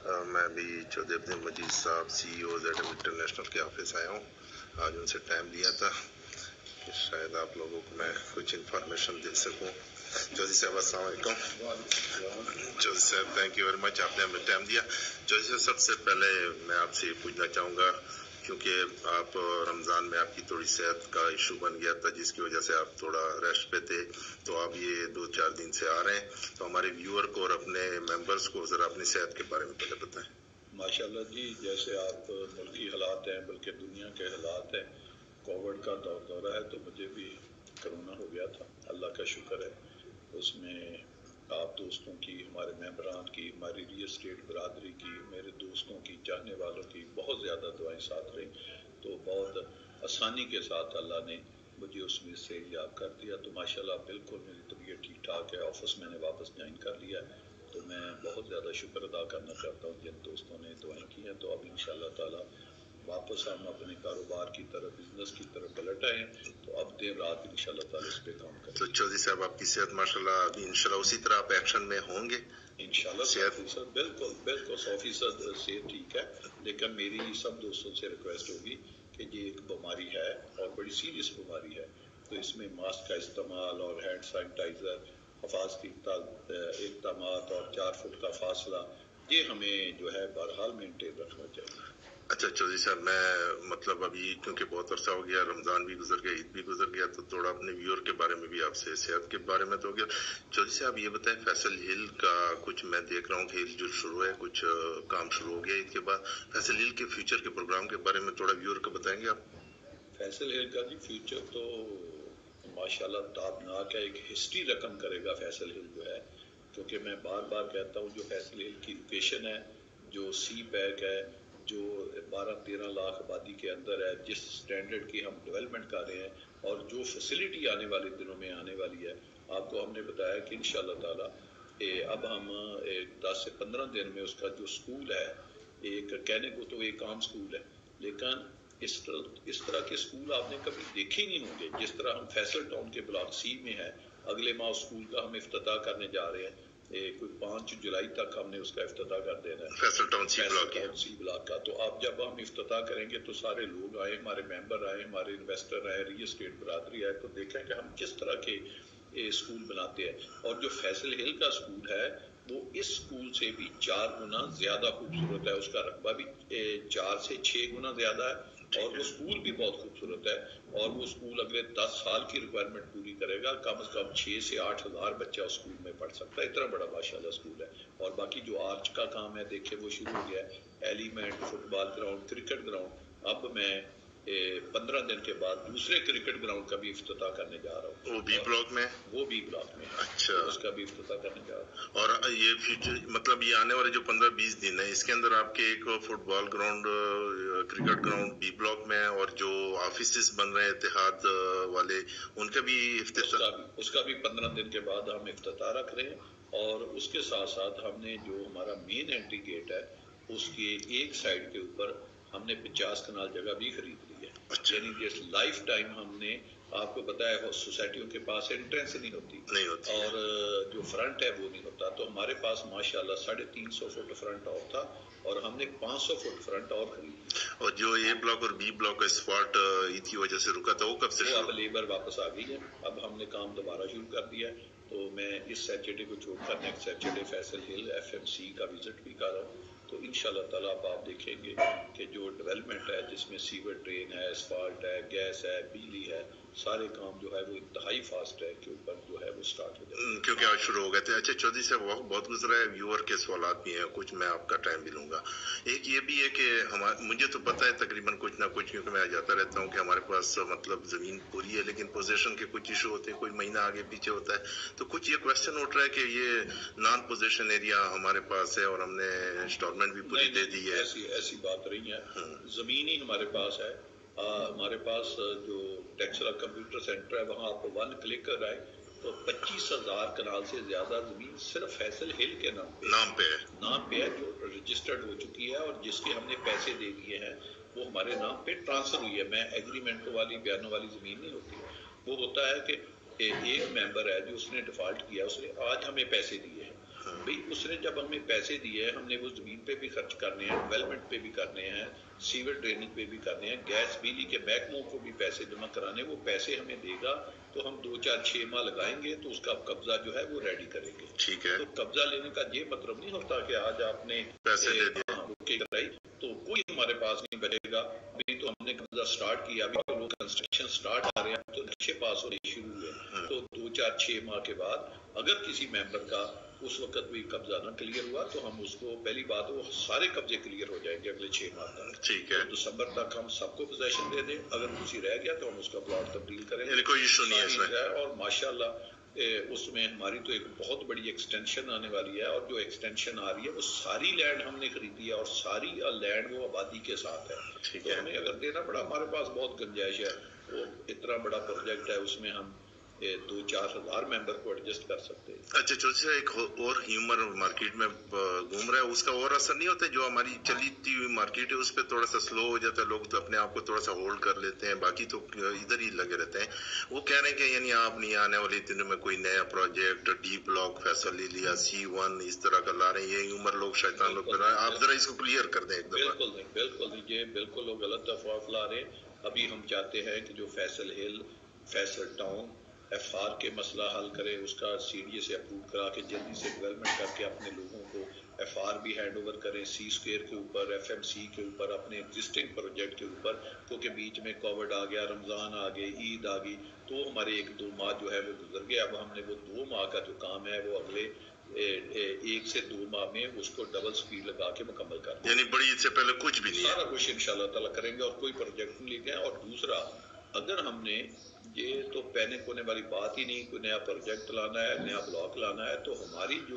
میں بھی چودھری عبد المجید صاحب CEO ZM انٹرنیشنل کے آفس آیا ہوں. آج ان سے ٹائم لیا تھا کہ شاید آپ لوگوں کو میں کچھ انفارمیشن دے سکوں. چودھری صاحب السلام علیکم. چودھری صاحب تھینک یو ویری مچ، آپ نے ہمیں ٹائم دیا. چودھری صاحب سب سے پہلے میں آپ سے یہ پوچھنا چاہوں گا کیونکہ آپ رمضان میں آپ کی تھوڑی صحت کا ایشو بن گیا تھا جس کی وجہ سے آپ تھوڑا ریسٹ پہ تھے، تو آپ یہ 2-4 دن سے آ رہے ہیں، تو ہمارے ویور کو اور اپنے ممبرز کو ذرا اپنی صحت کے بارے میں پہلے بتائیں. ماشاءاللہ جی، جیسے آپ ملکی حالات ہیں بلکہ دنیا کے حالات ہیں، کووڈ کا دورہ ہے، تو مجھے بھی کرونا ہو گیا تھا. اللہ کا شکر ہے، اس میں آپ دوستوں کی، ہمارے ممبران کی، ہماری ریل اسٹیٹ برادری کی، میرے دوستوں کی، چاہنے والوں کی بہت زیادہ دعائیں ساتھ رہیں، تو بہت آسانی کے ساتھ اللہ نے مجھے اس میں سے یاد کر دیا. تو ماشاءاللہ بالکل میری طبیعت ٹھیک ٹھاک ہے. آفس میں نے واپس جوائن کر لیا ہے، تو میں بہت زیادہ شکر ادا کرنا چاہتا ہوں جن دوستوں نے دعائیں کی ہیں. تو اب انشاءاللہ تعالی واپس ہم اپنے کاروبار کی طرف، بزنس کی طرف پلٹ آئے ہیں، تو اب دیر رات انشاءاللہ تعالی اس پہ کام کریں. تو چودھری صاحب آپ کی صحت ماشاءاللہ ابھی انشاءاللہ اسی طرح آپ ایکشن میں ہوں گے انشاءاللہ. صحت 100% بالکل 100% صحت ٹھیک ہے. لیکن میری سب دوستوں سے ریکویسٹ ہوگی کہ یہ ایک بیماری ہے اور بڑی سیریس بیماری ہے، تو اس میں ماسک کا استعمال اور ہینڈ سینیٹائزر، حفاظتی اقدامات اور 4 فٹ کا فاصلہ، یہ ہمیں جو ہے بہرحال مینٹین رکھنا چاہیے. اچھا چودھری صاحب، میں مطلب ابھی کیونکہ بہت عرصہ ہو گیا، رمضان بھی گزر گیا، عید بھی گزر گیا، تو تھوڑا اپنے ویور کے بارے میں بھی آپ سے صحت کے بارے میں تو ہو گیا. چودھری صاحب یہ بتائیں، فیصل ہل کا کچھ میں دیکھ رہا ہوں کہ ہل جل شروع ہے، کچھ کام شروع ہو گیا عید کے بعد. فیصل ہل کے فیوچر کے پروگرام کے بارے میں تھوڑا ویور کو بتائیں گے آپ؟ فیصل ہل کا جی فیوچر تو ماشاءاللہ تابناک ہے. ایک ہسٹری رقم کرے گا فیصل ہل جو ہے، کیونکہ میں بار بار کہتا ہوں جو فیصل ہل کی لوکیشن ہے، جو سی پیک ہے، جو 12-13 لاکھ آبادی کے اندر ہے، جس سٹینڈرڈ کی ہم ڈیولپمنٹ کر رہے ہیں اور جو فیسلٹی آنے والے دنوں میں آنے والی ہے، آپ کو ہم نے بتایا کہ انشاءاللہ تعالی اب ہم 10 سے 15 دن میں اس کا جو سکول ہے، ایک کہنے کو تو ایک عام سکول ہے، لیکن اس طرح کے سکول آپ نے کبھی دیکھے نہیں ہوں گے جس طرح ہم فیصل ٹاؤن کے بلاک سی میں ہے. اگلے ماہ سکول کا ہم افتتاح کرنے جا رہے ہیں، کوئی 5 جولائی تک ہم نے اس کا افتتاح کر دینا ہے، فیصل ٹاؤن سی بلاک کا. تو آپ جب ہم افتتاح کریں گے تو سارے لوگ آئے، ہمارے ممبر آئے، ہمارے انویسٹر آئے، ریل اسٹیٹ برادری آئے، تو دیکھیں کہ ہم کس طرح کے سکول بناتے ہیں. اور جو فیصل ہل کا سکول ہے وہ اس سکول سے بھی 4 گنا زیادہ خوبصورت ہے، اس کا رقبہ بھی 4 سے 6 گنا زیادہ ہے، اور وہ سکول بھی بہت خوبصورت ہے. اور وہ سکول اگلے 10 سال کی ریکوائرمنٹ پوری کرے گا. کم از کم 6 سے 8 ہزار بچہ اس سکول میں پڑھ سکتا ہے، اتنا بڑا ماشاءاللہ سکول ہے. اور باقی جو آرچ کا کام ہے دیکھیں وہ شروع ہو گیا ہے، element, football ground, cricket ground. اب میں 15 دن کے بعد دوسرے کرکٹ گراؤنڈ کا بھی افتتاح کرنے جا رہا ہوں. وہ بی بلاک میں؟ وہ بی بلاک میں ہے. اچھا، اس کا بھی افتتاح کرنے جا رہا ہوں. اور یہ فیوچر مطلب یہ آنے والے جو 15-20 دن ہے، اس کے اندر آپ کے ایک football ground, cricket ground B block میں، اور جو آفیسز بن رہے ہیں اتحاد والے، ان کا بھی افتتاح؟ اس کا بھی 15 دن کے بعد ہم افتتاح رکھ رہے ہیں. اور اس کے ساتھ ساتھ ہم نے جو ہمارا مین انٹری گیٹ ہے اس کے ایک سائڈ کے اوپر ہم نے 50 کنال جگہ بھی خرید لی ہے. یعنی جس لائف ٹائم ہم نے آپ کو بتایا سوسائٹیوں کے پاس انٹرنس نہیں ہوتی اور جو فرنٹ ہے وہ نہیں ہوتا، تو ہمارے پاس ماشاءاللہ 350 فٹ فرنٹ اور تھا، اور ہم نے 500 فٹ فرنٹ اور خرید لی. اور جو اے بلاک اور بی بلاک کا اسپاٹ عید کی وجہ سے رکا تھا وہ کب سے وہ اب لیبر واپس آ گئی ہے. اب ہم نے کام دوبارہ شروع کر دیا ہے. تو میں اس سیٹرڈے کو چھوڑ کر نیکسٹ سیٹرڈے فیصل ہل FMC کا وزٹ بھی کر رہا ہوں. تو انشاءاللہ تعالیٰ آپ دیکھیں گے کہ جو ڈیولپمنٹ ہے جس میں سیور ڈرین ہے، اسفالٹ ہے، گیس ہے، بجلی ہے، سارے کام جو ہے وہ انتہائی فاسٹ ہے کے اوپر جو ہے وہ سٹارٹ ہو جائے کیونکہ آج شروع ہو گئے تھے. اچھا چودھری صاحب، وقت بہت گزرا ہے، ویور کے سوالات بھی ہیں کچھ، میں آپ کا ٹائم بھی لوں گا. ایک یہ بھی ہے کہ مجھے تو پتہ ہے تقریباً کچھ نہ کچھ، کیونکہ میں جاتا رہتا ہوں، کہ ہمارے پاس مطلب زمین پوری ہے لیکن پوزیشن کے کچھ ایشو ہوتے ہیں، کوئی مہینہ آگے پیچھے ہوتا ہے. تو کچھ یہ کویشچن اٹھ رہا ہے کہ یہ نان پوزیشن ایریا ہمارے پاس ہے اور ہم نے انسٹالمنٹ بھی پوری دے دی ہے. ایسی بات رہی ہے. زمین ہی ہمارے پاس ہے. ہمارے پاس جو ٹیکسلا کمپیوٹر سینٹر ہے وہاں آپ 1 کلک کر آئے تو 25,000 کنال سے زیادہ زمین صرف فیصل ہل کے نام پہ ہے جو رجسٹرڈ ہو چکی ہے، اور جس کے ہم نے پیسے دے دیے ہیں وہ ہمارے نام پہ ٹرانسفر ہوئی ہے. میں ایگریمنٹوں والی بیانوں والی زمین نہیں ہوتی. وہ ہوتا ہے کہ ایک ممبر ہے جو اس نے ڈیفالٹ کیا، اس نے آج ہمیں پیسے دیے ہیں، भाई उसने जब हमें पैसे दिए हैं, हमने वो ज़मीन पे भी खर्च करने हैं, डेवलपमेंट पे भी करने हैं, सीवर ड्रेनेज पे भी करने हैं, गैस बिजली के महकमों को भी पैसे जमा कराने, वो पैसे हमें देगा तो हम 2 4 6 माह लगाएंगे तो उसका कब्जा जो है वो रेडी करेंगे। ठीक है। तो कब्जा लेने का ये मतलब नहीं होता कि आज आपने पैसे दे दिए बुकिंग कराई तो कोई हमारे पास नहीं बचेगा। अभी तो हमने कब्जा स्टार्ट किया, अभी तो लोग कंस्ट्रक्शन स्टार्ट आ रहे हैं, तो नक्शे पास होने शुरू हुए। तो 2 4 6 माह के बाद अगर किसी मेंबर का उस वक्त भी कब्जा ना क्लियर हुआ तो हम उसको, पहली बात वो सारे कब्जे क्लियर हो जाएंगे अगले 6 माह तक। ठीक है। तो दिसंबर तक हम सबको पोजेशन दे दें, अगर किसी रह गया तो हम उसका प्लॉट तब्दील करेंगे, कोई इशू नहीं है इसमें। और माशाल्लाह उसमें हमारी तो एक बहुत बड़ी एक्सटेंशन आने वाली है, और जो एक्सटेंशन आ रही है वो सारी लैंड हमने खरीदी है और सारी लैंड वो आबादी के साथ है। तो हमें अगर देना पड़ा, हमारे पास बहुत गुंजाइश है, वो इतना बड़ा प्रोजेक्ट है, उसमें हम 2 4 हज़ार मेंबर को एडजस्ट कर सकते हैं। अच्छा चौधरी, एक और ह्यूमर मार्केट में घूम रहा है, उसका और असर नहीं होता? जो हमारी चलती हुई मार्केट है उस पर थोड़ा सा स्लो हो जाता है, लोग तो अपने आप को थोड़ा सा होल्ड कर लेते हैं, बाकी तो इधर ही लगे रहते हैं। वो कह रहे हैं कि यानी आप नहीं आने वाले दिनों में कोई नया प्रोजेक्ट डी ब्लॉक फैसल ले लिया, C1 इस तरह का ला रहे हैं, ये ह्यूमर लोग शैतान लोग कर रहे हैं, आप जरा इसको क्लियर कर दें एक दफा। बिल्कुल नहीं, ये बिल्कुल लोग गलत अफवाह ला रहे हैं। अभी हम चाहते हैं कि जो Faisal hill, Faisal town, FR के मसला हल करे, उसका CDA से अप्रूव करा के जल्दी से डेवलपमेंट करके अपने लोगों को FR भी हैंड ओवर करें, C² के ऊपर, FMC के ऊपर, अपने एग्जिस्टिंग प्रोजेक्ट के ऊपर, क्योंकि बीच में कोविड आ गया, रमज़ान आ गए, ईद आ गई, तो हमारे 1 2 माह जो है वो गुजर गया। अब हमने वो 2 माह का जो काम है वो अगले 1 से 2 माह में उसको डबल स्पीड लगा के मुकम्मल कर, यानी बड़ी ईद से पहले कुछ भी नहीं, सारा कुछ इंशाल्लाह ताला करेंगे और कोई प्रोजेक्ट नहीं लेके। और दूसरा, अगर हमने ये तो पैनिक होने वाली बात ही नहीं, कोई नया प्रोजेक्ट लाना है, नया ब्लॉक लाना है, तो हमारी जो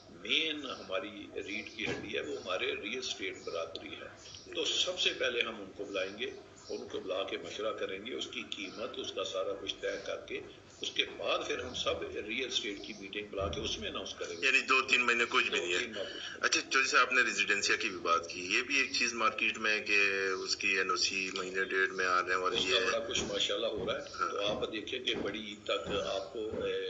मेन हमारी रीढ़ की हड्डी है वो हमारे रियल एस्टेट बरादरी है। तो सबसे पहले हम उनको बुलाएंगे, उनको बुला के मशवरा करेंगे, उसकी कीमत, उसका सारा कुछ तय करके उसके बाद फिर हम सब रियल एस्टेट की मीटिंग बुला के उसमें अनाउंस करेंगे। यानी 2 3 महीने कुछ भी नहीं है। अच्छा चौधरी साहब, आपने रेजिडेंसिया की भी बात की, ये भी एक चीज मार्केट में है कि उसकी NOC महीने डेढ़ में आने वाली है, बड़ा कुछ माशाल्लाह हो रहा है। हाँ। तो आप देखिए कि बड़ी ईद तक आपको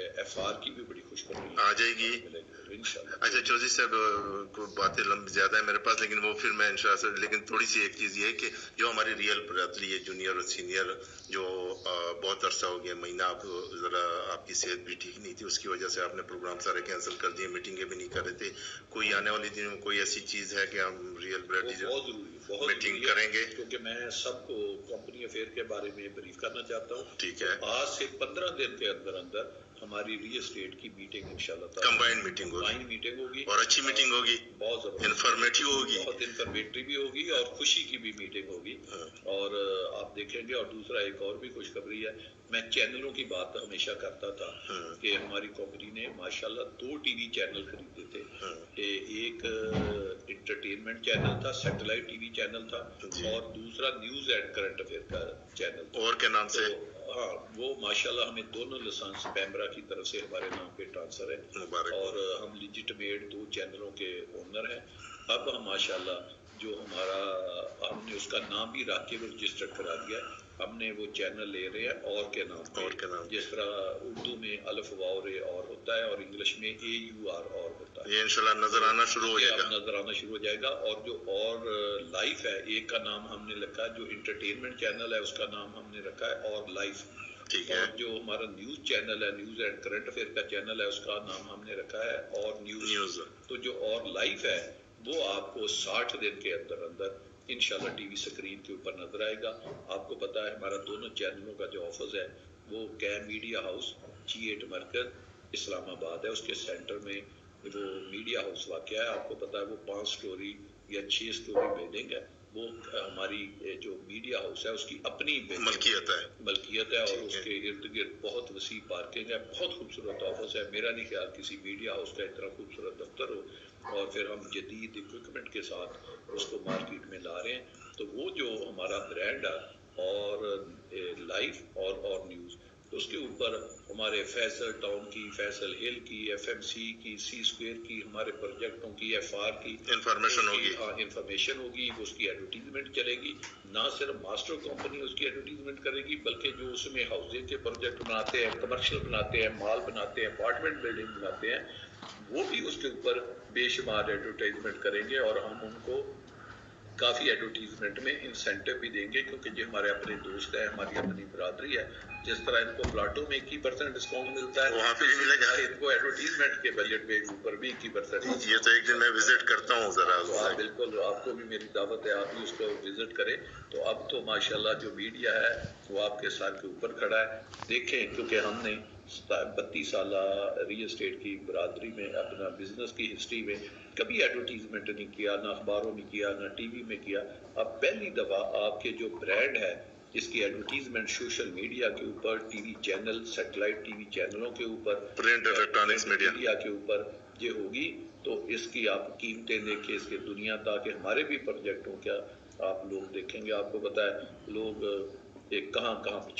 FR की भी बड़ी खुशखबरी आ जाएगी इंशाल्लाह। अच्छा चौधरी साहब, बातें लंबी ज्यादा है मेरे पास, लेकिन वो फिर मैं इंशाल्लाह, लेकिन थोड़ी सी एक चीज ये है कि जो हमारी रियल बरादरी है, जूनियर और सीनियर, जो बहुत अरसा हो गया, महीना आप जरा आपकी सेहत भी ठीक नहीं थी, उसकी वजह से आपने प्रोग्राम सारे कैंसिल कर दिए, मीटिंगें भी नहीं कर रहे थे, कोई आने वाले दिनों में कोई ऐसी चीज है कि हम रियल बरादरी बहुत मीटिंग करेंगे? क्योंकि मैं सबको कंपनी अफेयर के बारे में ब्रीफ करना चाहता हूँ। ठीक है। आज से 15 दिन के अंदर अंदर हमारी रियल एस्टेट की मीटिंग इंशाल्लाह कंबाइंड मीटिंग होगी और अच्छी मीटिंग होगी, बहुत इंफॉर्मेटिव होगी, बहुत इंफॉर्मेटिव भी होगी और खुशी की भी मीटिंग होगी। और आप देखेंगे। और दूसरा एक और भी खुशखबरी है, मैं चैनलों की बात हमेशा करता था कि हमारी कंपनी ने माशाल्लाह 2 TV चैनल खरीदे थे। एक इंटरटेनमेंट चैनल था, सैटेलाइट TV चैनल था, और दूसरा न्यूज एंड करंट अफेयर का चैनल था। और क्या नाम से? हाँ, वो माशाल्लाह हमें दोनों लाइसेंस पैमरा की तरफ से हमारे नाम पे ट्रांसफर है और हम लिजिटमेट 2 चैनलों के ओनर हैं। अब हम माशाल्लाह जो हमारा, हमने उसका नाम भी रख के वो रजिस्टर्ड करा दिया है। हमने वो चैनल ले रहे हैं और के नाम पे, जिस तरह उर्दू में अलिफ वाव रे और होता है और इंग्लिश में AUR और होता है। ये इंशाल्लाह नजर आना शुरू हो जाएगा, नजर आना शुरू हो जाएगा। और जो और लाइफ है, एक का नाम हमने रखा है, जो इंटरटेनमेंट चैनल है उसका नाम हमने रखा है और लाइफ। ठीक है। और जो हमारा न्यूज चैनल है, न्यूज एंड करंट अफेयर का चैनल है, उसका नाम हमने रखा है और न्यूज। तो जो और लाइफ है वो आपको 60 दिन के अंदर अंदर इंशाल्लाह TV स्क्रीन के ऊपर नजर आएगा। आपको पता है हमारा दोनों चैनलों का जो ऑफिस है वो कैम मीडिया हाउस G8 मरकज इस्लामाबाद है, उसके सेंटर में वो मीडिया हाउस वाक़या है। आपको पता है वो 5 स्टोरी या 6 स्टोरी बिल्डिंग है। वो हमारी जो मीडिया हाउस है उसकी अपनी मलकियत है और उसके इर्द गिर्द बहुत वसी पार्किंग है, बहुत खूबसूरत ऑफिस है। मेरा नहीं ख्याल किसी मीडिया हाउस का इतना खूबसूरत दफ्तर हो। और फिर हम जदीद इक्विपमेंट के साथ उसको मार्केट में ला रहे हैं। तो वो जो हमारा ब्रांड है और लाइफ और न्यूज़, तो उसके ऊपर हमारे फैसल टाउन की, फैसल हिल की, FMC की, C² की, हमारे प्रोजेक्टों की, FR की इंफॉर्मेशन होगी। हाँ, इंफॉर्मेशन होगी, उसकी एडवर्टीजमेंट चलेगी। ना सिर्फ मास्टर कंपनी उसकी एडवर्टीजमेंट करेगी, बल्कि जो उसमें हाउसिंग के प्रोजेक्ट बनाते हैं, कमर्शियल बनाते हैं, मॉल बनाते हैं, अपार्टमेंट बिल्डिंग बनाते हैं, وہ بھی اس کے اوپر بے شمار ایڈورٹائزمنٹ کریں گے اور ہم ان کو کافی ایڈورٹیزمنٹ میں انسینٹو بھی دیں گے کیونکہ یہ ہمارے اپنے دوست ہیں، ہماری اپنی برادری ہے. جس طرح ان کو پلاٹوں میں 21% ڈسکاؤنٹ ملتا ہے وہاں پہ بھی ملے گا ان کو ایڈورٹیزمنٹ کے بجٹ میں اوپر بھی 21%. یہ تو ایک دن میں وزٹ کرتا ہوں ذرا. بالکل آپ کو بھی میری دعوت ہے، آپ بھی اس کو وزٹ کریں. تو اب تو ماشاءاللہ جو میڈیا ہے وہ آپ کے سر کے اوپر کھڑا ہے. دیکھیں کیونکہ ہم نے 32 سالہ ریل اسٹیٹ کی برادری میں اپنا بزنس کی ہسٹری میں کبھی ایڈورٹیزمنٹ نہیں کیا، نہ اخباروں میں کیا، نہ ٹی وی میں کیا. اب پہلی دفعہ آپ کے جو برانڈ ہے اس کی ایڈورٹیزمنٹ سوشل میڈیا کے اوپر، TV channel, satellite TV چینلوں کے اوپر، پرنٹ الیکٹرانکس میڈیا کے اوپر یہ ہوگی. تو اس کی آپ قیمتیں دیکھیں، اس کی دنیا، تاکہ ہمارے بھی پروجیکٹوں کیا آپ لوگ دیکھیں گے. آپ کو پتا ہے لوگ ایک کہاں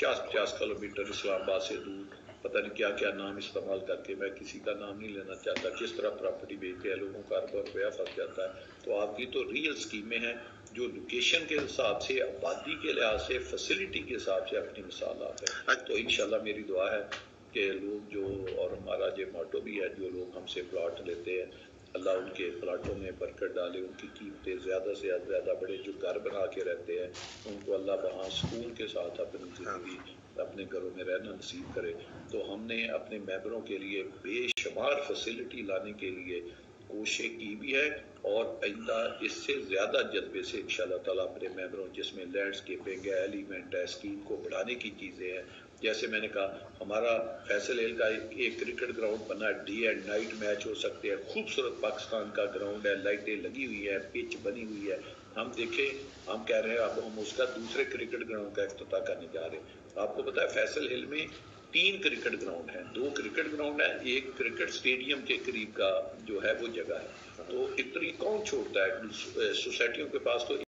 50 کلومیٹر اسلام آباد سے دور پتہ نہیں کیا کیا نام استعمال کر کے، میں کسی کا نام نہیں لینا چاہتا، کس طرح پراپرٹی بیچتے ہیں، لوگوں کا اربوں روپیہ پھنس جاتا ہے. تو آپ کی تو ریئل اسکیمیں ہیں جو لوکیشن کے حساب سے، آبادی کے لحاظ سے، فیسلٹی کے حساب سے اپنی مثالات ہیں. تو انشاءاللہ میری دعا ہے کہ لوگ جو، اور ہمارا یہ موٹو بھی ہے، جو لوگ ہم سے پلاٹ لیتے ہیں اللہ ان کے پلاٹوں میں برکت ڈالے، ان کی قیمتیں زیادہ سے زیادہ بڑھے. جو گھر بنا کے رہتے ہیں ان کو اللہ وہاں سکون کے ساتھ اپنی زندگی اپنے گھروں میں رہنا نصیب کرے. تو ہم نے اپنے ممبروں کے لیے بے شمار فیسلٹی لانے کے لیے کوشش کی بھی ہے، اور آئندہ اس سے زیادہ جذبے سے انشاءاللہ تعالیٰ اپنے ممبروں، جس میں لینڈسکیپنگ ہے، ایلیمنٹ ہے، اسکیم کو بڑھانے کی چیزیں ہیں. جیسے میں نے کہا ہمارا فیصل ہل کا ایک کرکٹ گراؤنڈ بنا ہے، ڈے اینڈ نائٹ میچ ہو سکتے ہیں. خوبصورت پاکستان کا گراؤنڈ ہے، لائٹیں لگی ہوئی ہیں، پچ بنی ہوئی ہے. ہم دیکھیں، ہم کہہ رہے ہیں اب ہم اس کا دوسرے کرکٹ گراؤنڈ کا افتتاح کرنے جا رہے ہیں. آپ کو پتا ہے فیصل ہل میں 3 کرکٹ گراؤنڈ ہیں، 2 کرکٹ گراؤنڈ ہیں، ایک کرکٹ سٹیڈیم کے قریب کا جو ہے وہ جگہ ہے. تو اتنی کون چھوڑتا ہے سوسائٹیوں کے پاس. تو